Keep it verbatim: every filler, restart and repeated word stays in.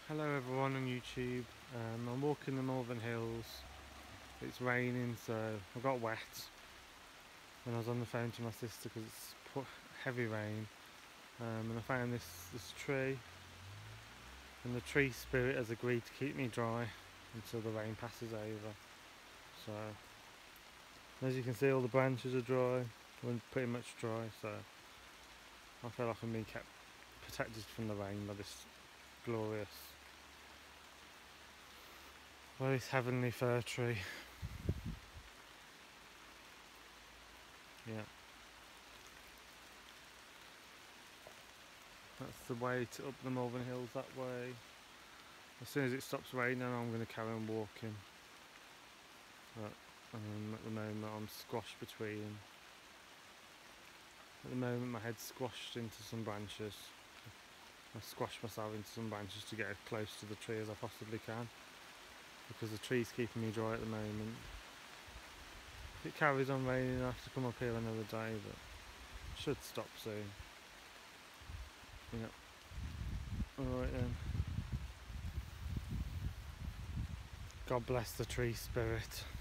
Hello everyone on YouTube. Um, I'm walking the Northern Hills. It's raining, so I got wet when I was on the phone to my sister because it's put heavy rain. Um, and I found this, this tree, and the tree spirit has agreed to keep me dry until the rain passes over. So as you can see, all the branches are dry, well, pretty much dry. So I feel like I'm being kept protected from the rain by this glorious, well, this heavenly fir tree. Yeah. That's the way to up the Northern Hills that way. As soon as it stops raining, I'm going to carry on walking. But um, at the moment I'm squashed between. At the moment my head's squashed into some branches. I've squashed myself into some branches to get as close to the tree as I possibly can, because the tree's keeping me dry at the moment. If it carries on raining, I have to come up here another day, but it should stop soon. Yeah. Alright then. God bless the tree spirit.